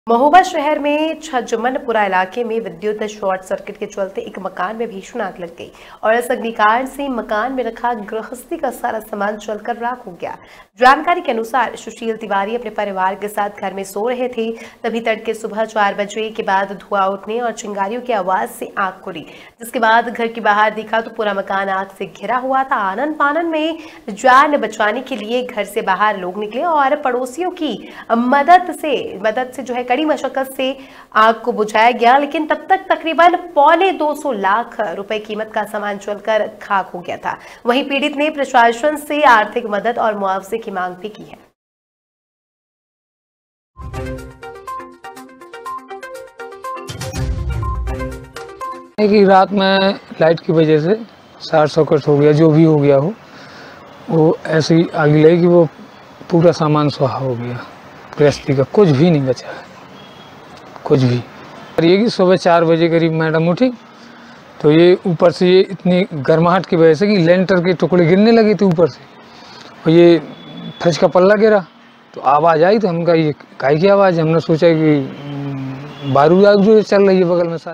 महोबा शहर में छज्जमनपुरा इलाके में विद्युत शॉर्ट सर्किट के चलते एक मकान में भीषण आग लग गई और इस अग्निकांड से मकान में रखा गृहस्थी का सारा सामान जलकर राख हो गया। जानकारी के अनुसार सुशील तिवारी अपने परिवार के साथ घर में सो रहे थे, तभी तड़के सुबह 4 बजे के बाद धुआं उठने और चिंगारियों की आवाज से आग खुली, जिसके बाद घर के बाहर देखा तो पूरा मकान आग से घिरा हुआ था। आनन फानन में जान बचाने के लिए घर से बाहर लोग निकले और पड़ोसियों की मदद से जो है कड़ी मशक्कत से आग को बुझाया गया, लेकिन तब तक तकरीबन 250 लाख रुपए कीमत का सामान जलकर खाक हो गया था। वहीं पीड़ित ने प्रशासन से आर्थिक मदद और मुआवजे की मांग भी की है। कि रात में लाइट की वजह से शॉर्ट सर्किट हो गया, जो भी हो गया हो, वो ऐसी आग लगी कि वो पूरा सामान सुहा हो गया। गृहस्थी का कुछ भी नहीं बचा है, कुछ भी। और ये कि सुबह 4 बजे करीब मैडम उठी तो ये ऊपर से ये इतनी गर्माहट की वजह से कि लेंटर के टुकड़े गिरने लगे थे ऊपर से, और ये फ्रिज का पल्ला गिरा तो आवाज़ आई। तो हम कहा ये काय की आवाज़, हमने सोचा कि बारूद आग जो चल रही है बगल में।